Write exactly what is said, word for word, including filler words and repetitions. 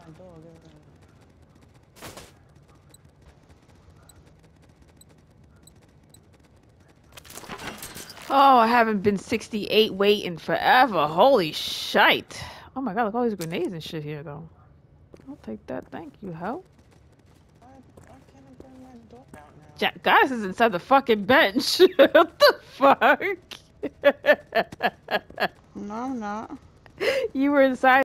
dog. Oh, I haven't been sixty-eight waiting forever. Holy shite. Oh my god, look at all these grenades and shit here, though. I'll take that. Thank you, hell. Why, why can't I bring my dog out now? Jack Godd thriss is inside the fucking bench. What the fuck? No, I'm not. You were inside.